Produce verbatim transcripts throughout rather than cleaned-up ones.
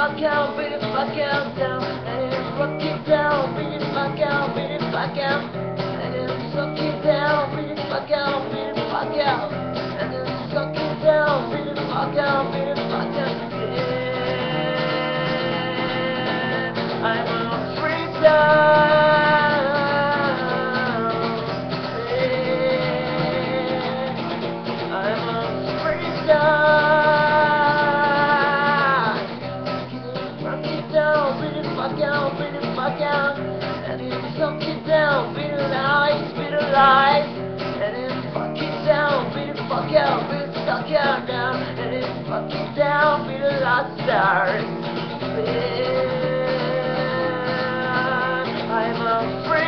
fuck out, beat it fuck out down, and then rock it down, beat it fuck out, beat it fuck out, and then suck it down, beat it fuck out, beat it fuck out, and then suck it down, beat it fuck out, beat it fuck out, yeah. I'm a freestyle. Fuck out, beat it fuck out, and then suck it down, beat it lies, beat it lies, and then fuck it down, beat it fuck out, beat it suck out now, and then fuck it down, beat it lost stars. Yeah, I'm a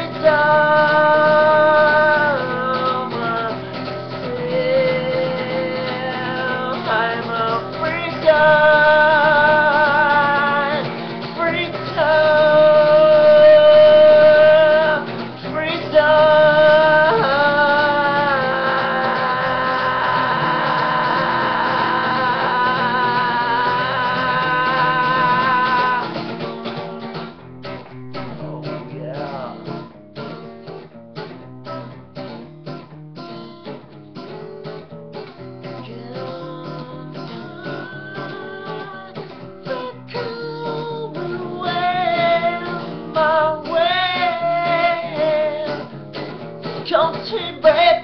freedom, yeah, I'm a freedom. Country baby.